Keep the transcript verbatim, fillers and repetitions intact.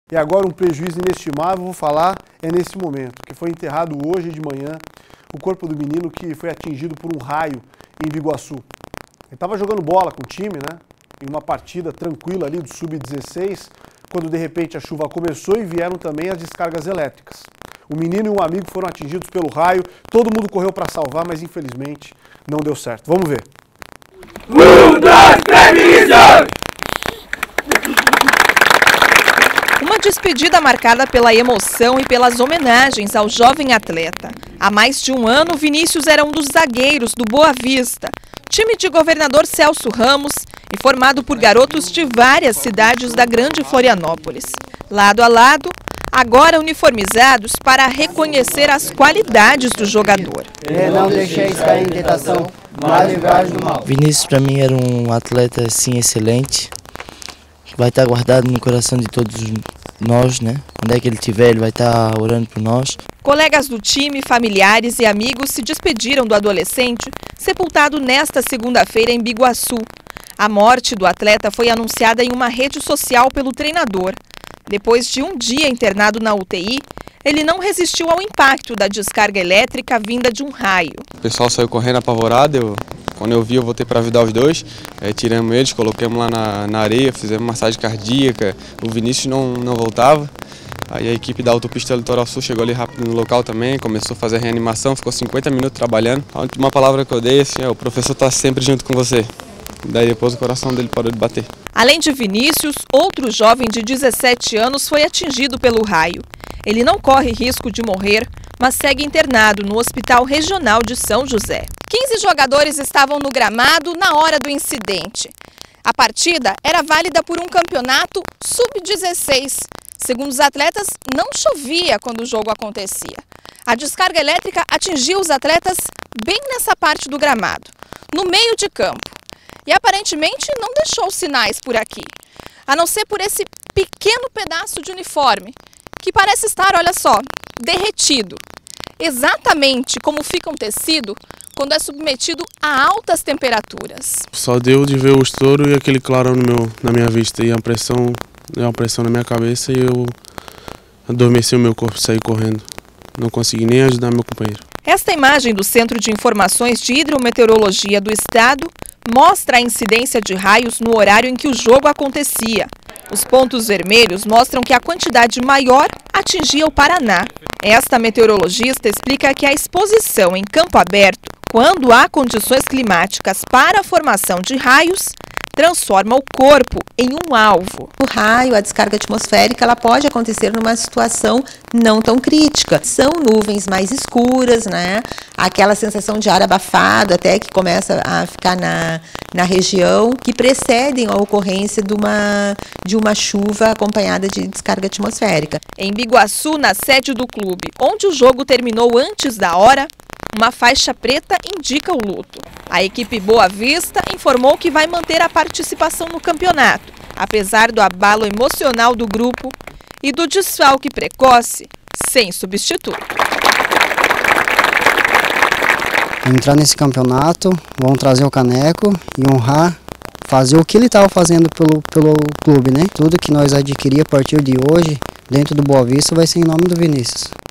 E agora um prejuízo inestimável, vou falar, é nesse momento, que foi enterrado hoje de manhã o corpo do menino que foi atingido por um raio em Biguaçu. Ele estava jogando bola com o time, né? Em uma partida tranquila ali do sub dezesseis, quando de repente a chuva começou e vieram também as descargas elétricas. O menino e um amigo foram atingidos pelo raio, todo mundo correu para salvar, mas infelizmente não deu certo. Vamos ver. Um, dois, três, Vinícius! Uma despedida marcada pela emoção e pelas homenagens ao jovem atleta. Há mais de um ano, Vinícius era um dos zagueiros do Boa Vista, time de governador Celso Ramos e formado por garotos de várias cidades da grande Florianópolis. Lado a lado, agora uniformizados para reconhecer as qualidades do jogador. E não deixeis cair em tentação, mas livrai-nos do mal. Vinícius para mim era um atleta assim excelente, vai estar guardado no coração de todos nós, né? Onde é que ele estiver, ele vai estar orando por nós. Colegas do time, familiares e amigos se despediram do adolescente, sepultado nesta segunda-feira em Biguaçu. A morte do atleta foi anunciada em uma rede social pelo treinador. Depois de um dia internado na U T I, ele não resistiu ao impacto da descarga elétrica vinda de um raio. O pessoal saiu correndo apavorado, eu, quando eu vi eu voltei para ajudar os dois, é, tiramos eles, colocamos lá na, na areia, fizemos massagem cardíaca, o Vinícius não, não voltava. Aí a equipe da Autopista Litoral Sul chegou ali rápido no local também, começou a fazer a reanimação, ficou cinquenta minutos trabalhando. A última palavra que eu dei assim, é, o professor está sempre junto com você. Daí depois o coração dele parou de bater. Além de Vinícius, outro jovem de dezessete anos foi atingido pelo raio. Ele não corre risco de morrer, mas segue internado no Hospital Regional de São José. quinze jogadores estavam no gramado na hora do incidente. A partida era válida por um campeonato sub dezesseis. Segundo os atletas, não chovia quando o jogo acontecia. A descarga elétrica atingiu os atletas bem nessa parte do gramado, no meio de campo. E aparentemente não deixou sinais por aqui, a não ser por esse pequeno pedaço de uniforme, que parece estar, olha só, derretido. Exatamente como fica um tecido quando é submetido a altas temperaturas. Só deu de ver o estouro e aquele clarão no meu, na minha vista, e a pressão, a pressão na minha cabeça, e eu adormeci o meu corpo, saí correndo. Não consegui nem ajudar meu companheiro. Esta imagem do Centro de Informações de Hidrometeorologia do Estado mostra a incidência de raios no horário em que o jogo acontecia. Os pontos vermelhos mostram que a quantidade maior atingia o Paraná. Esta meteorologista explica que a exposição em campo aberto, quando há condições climáticas para a formação de raios, transforma o corpo em um alvo. O raio, a descarga atmosférica, ela pode acontecer numa situação não tão crítica. São nuvens mais escuras, né? Aquela sensação de ar abafado até que começa a ficar na, na região, que precedem a ocorrência de uma, de uma chuva acompanhada de descarga atmosférica. Em Biguaçu, na sede do clube, onde o jogo terminou antes da hora, uma faixa preta indica o luto. A equipe Boa Vista informou que vai manter a participação no campeonato, apesar do abalo emocional do grupo e do desfalque precoce, sem substituto. Entrar nesse campeonato, vão trazer o caneco e honrar, fazer o que ele estava fazendo pelo, pelo clube, né? Tudo que nós adquirir a partir de hoje, dentro do Boa Vista, vai ser em nome do Vinícius.